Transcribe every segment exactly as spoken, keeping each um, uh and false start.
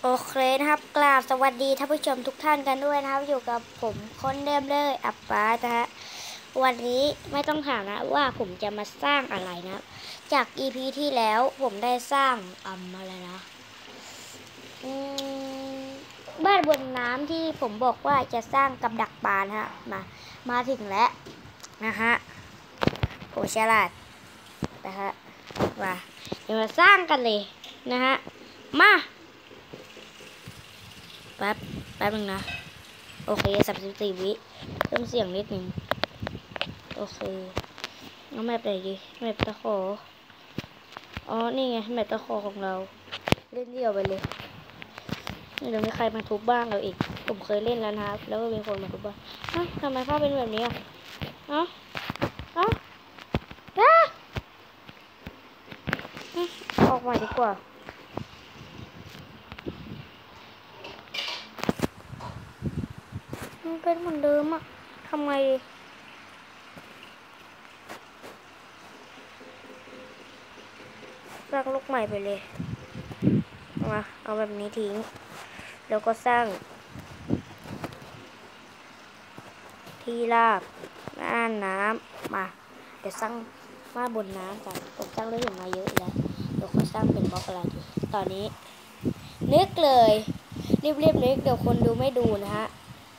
โอเคนะครับกราบสวัสดีท่านผู้ชมทุกท่านกันด้วยนะครับอยู่กับผมคนเดิมเลยอัปปานะฮะวันนี้ไม่ต้องถามนะว่าผมจะมาสร้างอะไรนะจาก อี พี ที่แล้วผมได้สร้างอืมอะไรนะบ้านบนน้ำที่ผมบอกว่าจะสร้างกับดักปลานะฮะมามาถึงแล้วนะฮะโอ้ฉลาดนะฮะมาเดี๋ยวมาสร้างกันเลยนะฮะมาแป๊บแป๊บนึงนะโอเคสามสิบสี่วิเพิ่มเสียงนิดนึงโอเคเอาแมปไหนดีแมปตะขออ๋อนี่ไงแมปตะขอของเราเล่นเดี่ยวไปเลยเดี๋ยวมีใครมาทุบบ้างเราอีกผมเคยเล่นแล้วนะครับแล้วก็มีคนมาทุบบ้างฮะทำไมภาพเป็นแบบนี้อ่ะเอ้าเอ้าอ้าออกมาดีกว่ามันเป็นเหมือนเดิมอ่ะทำไงสร้างลูกใหม่ไปเลยมาเอาแบบนี้ทิ้งแล้วก็สร้างที่ราบน่านน้ำมาเดี๋ยวสร้างมาบนน้ำกันผมสร้างเรื่องมาเยอะแล้วเดี๋ยวเขาสร้างเป็นบล็อกอะไรดีตอนนี้นึกเลยรีบๆนึกเดี๋ยวคนดูไม่ดูนะฮะ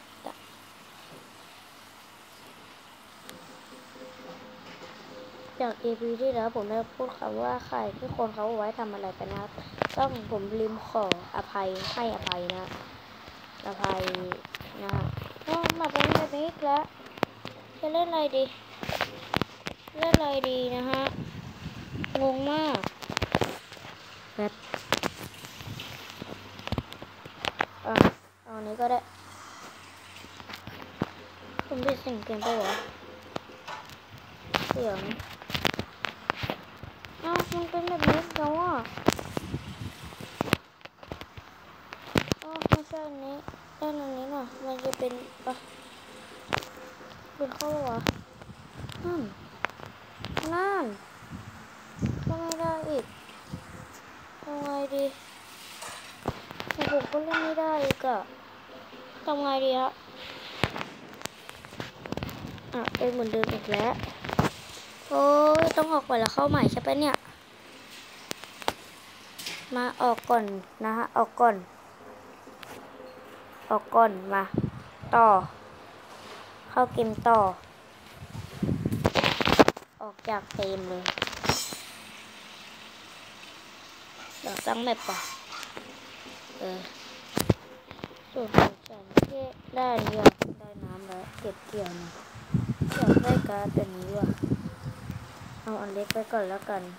จาก อี พี ที่แล้วผมได้พูดคำว่าใครที่คนเขาไว้ทำอะไรกันนะครับต้องผมลืมขออภัยให้อภัยนะอภัยนะฮะก็มาเป็นแบบนี้แล้วจะเล่นอะไรดีเล่นอะไรดีนะฮะงงมากแบบอ่ะเอานี้ก็ได้ผมได้เสียงเกมไปวะเสียงอ้าวมันเป็นแบบนี้แล้วอ่ะอ้าวไม่ใช่อันนี้ด้านนี้น่ะมันจะเป็นอ่ะเป็นเข้าวะนั่นนั่นก็ไม่ได้อีกทำไงดีแต่ผมก็เล่นไม่ได้อีกอะทำไงดีฮะอ่ะเป็นเหมือนเดิมอีกแล้วโอ้ยต้องออกไปแล้วเข้าใหม่ใช่ปะเนี่ยมาออกก่อนนะฮะออกก่อนออกก่อนมาต่อเข้าเกมต่อออกจากเกมเลยเดี๋ยวตั้งแมปป่ะเออส่วนของฉันที่ได้เนี่ยได้น้ำแล้วเก็บเกี่ยวนะอยากได้การ์ดตัวนี้ว่ะเอาอันเล็กไปก่อนแล้วกัน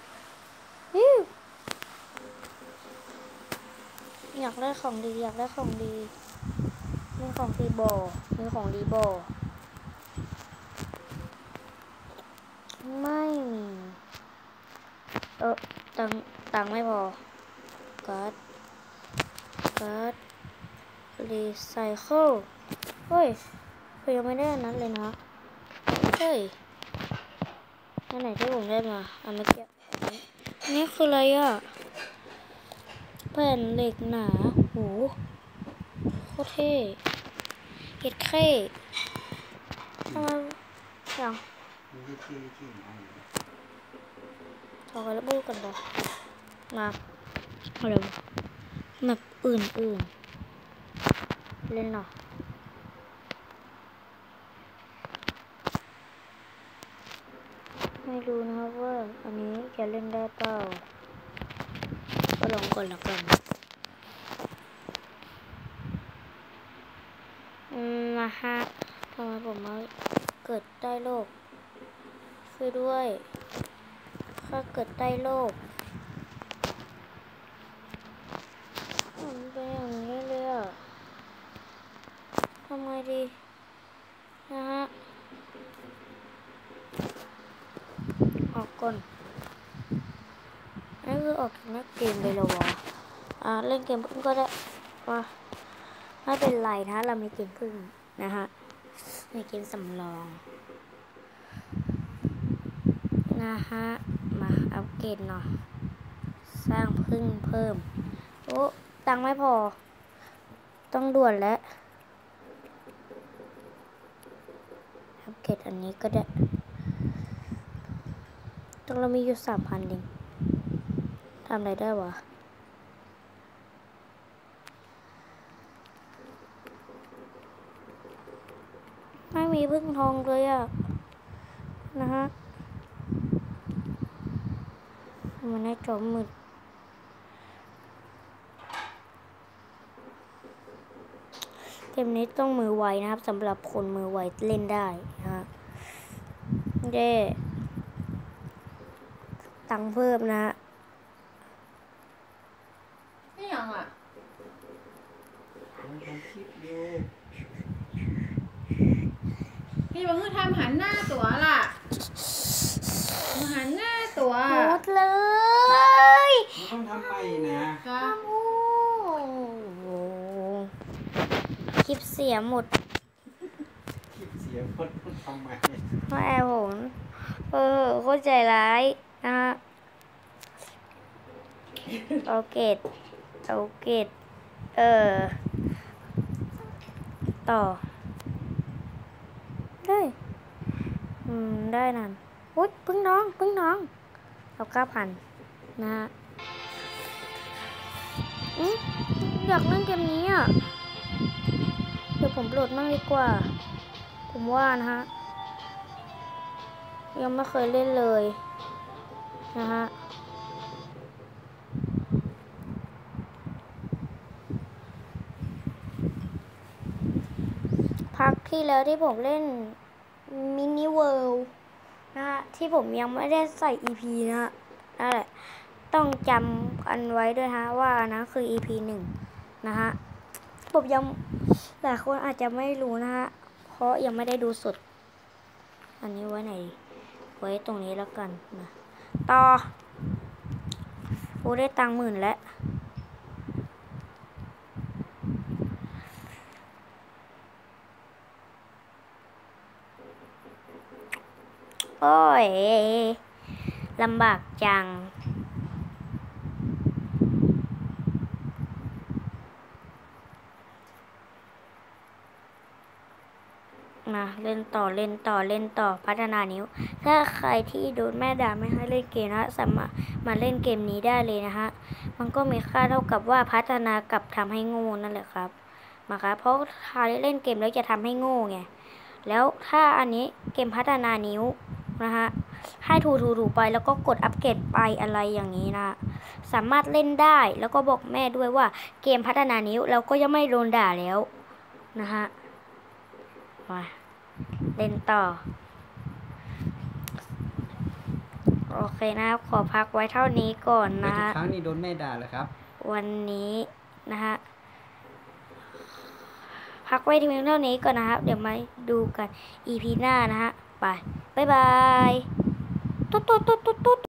อยากได้ของดีอยากได้ของดีมีของดีบอมีของดีบอไม่มีเออตังตังไม่พอการ์ดการ์ดรีไซเคิลเฮ้ยผมยังไม่ได้อันนั้นเลยนะเฮ้ยอันไหนที่ผมได้มาอันเมื่อกี้นี่คืออะไรอ่ะแผ่นเหล็กหนาโหโคตรเท่เห็ดเข้ทำไมอย่างถอยแล้วบูกันบอกมาอะไรแบบอื่นๆเล่นหรอไม่รู้นะครับว่าอันนี้จะเล่นได้เปล่าก็ลองก่อนละกันมาฮะทำไมผมมาเกิดใต้โลกช่วยด้วยข้าเกิดใต้โลกมันเป็นอย่างนี้เลยอ่ะทำไงดีนะฮะออกก่อนนี่คือออกจากนักเกมเลยเหรอวะอ่าเล่นเกมพึ่งก็ได้ว่าไม่เป็นไรนะเรามีเกมพึ่งนะฮะมีเกมสำรองนะฮะมาอัปเกรดหน่อยสร้างพึ่งเพิ่มโอ้ตังค์ไม่พอต้องด่วนแล้วอัปเกรดอันนี้ก็ได้ต้องเรามีอยู่สามพันเองทำอะไรได้วะไม่มีพึ่งทองเลยอะนะฮะมันให้จอมมืดเกมนี้ต้องมือไวนะครับสำหรับคนมือไวเล่นได้นะฮะเย่ตังค์เพิ่มนะฮะไม่ยังอ่ะพี่บังคือทำหันหน้าตัวล่ะมาหันหน้าตัวหมดเลยต้องทำใหม่นะครับโอ้โหคลิปเสียหมดคลิปเสียคนต้องทำใหม่เพราะแอร์ผมเออโคตรใจร้ายนะฮะเอาเกตเอาเกตเออต่อได้อืมได้นั่นอุ๊ยพึ่งน้องพึ่งน้องเอาเก้าพันนะฮะอืมอยากเล่นเกมนี้อ่ะเดี๋ยวผมโหลดมั่งดีกว่าผมว่านะฮะยังไม่เคยเล่นเลยนะฮะพักที่แล้วที่ผมเล่นมินิเวิลด์นะฮะที่ผมยังไม่ได้ใส่ อี พี นะฮะนั่นแหละต้องจำกันไว้ด้วยฮะว่านะคือ อี พี หนึ่งนะฮะผมยังหลายคนอาจจะไม่รู้นะฮะเพราะยังไม่ได้ดูสดอันนี้ไว้ไหนไว้ตรงนี้แล้วกันนะต่อโอ้ได้ตังค์หมื่นแล้วโอ้ยลำบากจังนะเล่นต่อเล่นต่อเล่นต่อพัฒนานิ้วถ้าใครที่โดนแม่ด่าไม่ให้เล่นเกมนะสามารถมาเล่นเกมนี้ได้เลยนะฮะมันก็มีค่าเท่ากับว่าพัฒนากับทำให้โง่นั่นแหละครับมาครับเพราะถ้าเล่นเกมแล้วจะทำให้โง่ไงแล้วถ้าอันนี้เกมพัฒนานิ้วนะฮะให้ถูถูถูไปแล้วก็กดอัปเกรดไปอะไรอย่างนี้นะสามารถเล่นได้แล้วก็บอกแม่ด้วยว่าเกมพัฒนานิ้วแล้วก็ยังไม่โดนด่าแล้วนะฮะมาเล่นต่อโอเคนะครับขอพักไว้เท่านี้ก่อนนะฮะทุกครั้งนี่โดนแม่ด่าเหรอครับวันนี้นะฮะพักไว้ที่เพียงเท่านี้ก่อนนะครับเดี๋ยวมาดูกัน อี พี หน้านะฮะไปบ๊ายบายตุ๊ดตุ๊ดตุ๊ดตุ๊ด